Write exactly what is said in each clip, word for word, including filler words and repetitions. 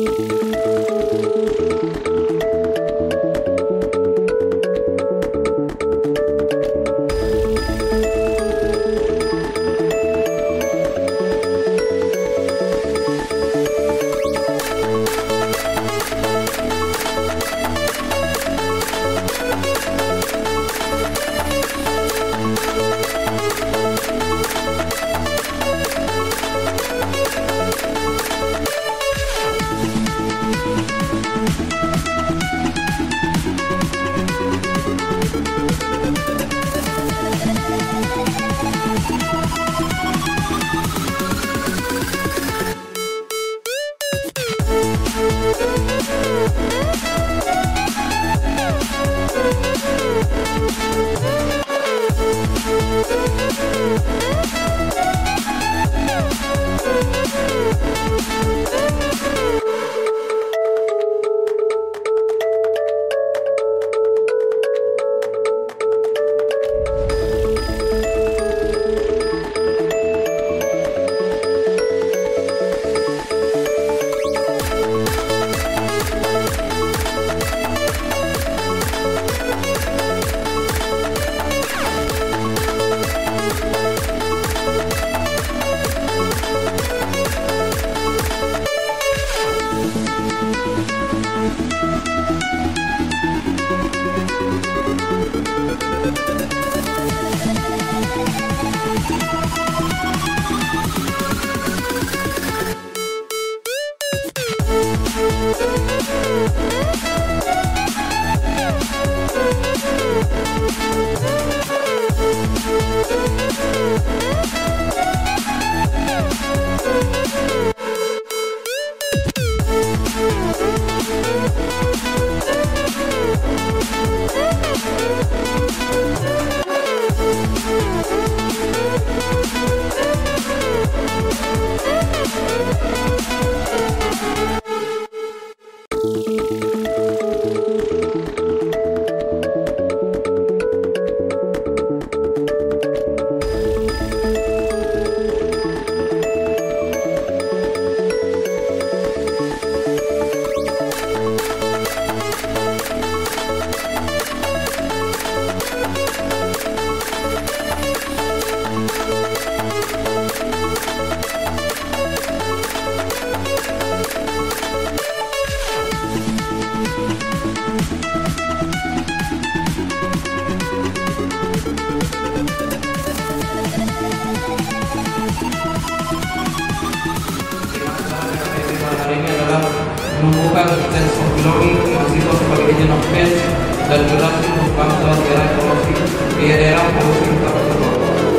menumbuhkan sense of belonging mahasiswa sebagai agent of change dan generasi untuk bangsa di era evolusi di era evolusi tersebut.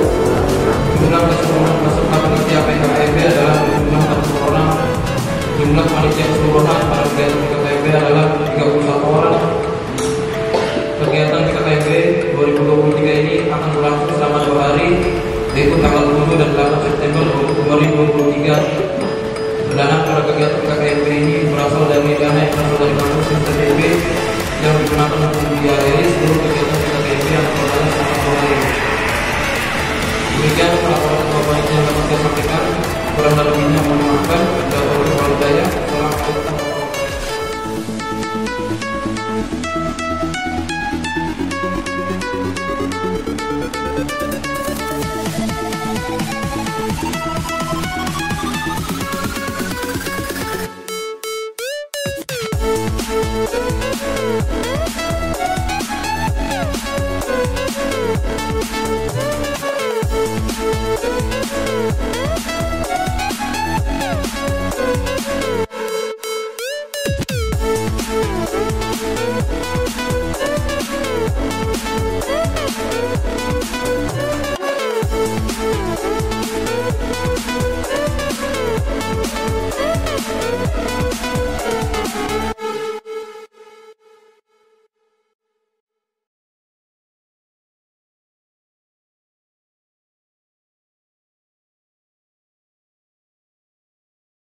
Jumlah keseluruhan peserta panitia P K K M B adalah jumlah empat puluh orang. Jumlah panitia keseluruhan pada kegiatan P K K M B adalah tiga puluh satu orang. Kegiatan P K K M B dua ribu dua puluh tiga ini akan berlangsung selama dua hari, yaitu tanggal tujuh dan delapan September dua ribu dua puluh tiga. Dana pada kegiatan P K K M B ini berasal dari dana yang berasal dari kampus S T B B yang digunakan untuk membiayai seluruh kegiatan P K K M B yang berjalan selama dua hari. Demikian laporan ketua panitia yang dapat saya sampaikan. Kurang lebihnya mohon dimaafkan. Wassalamualaikum warahmatullahi wabarakatuh.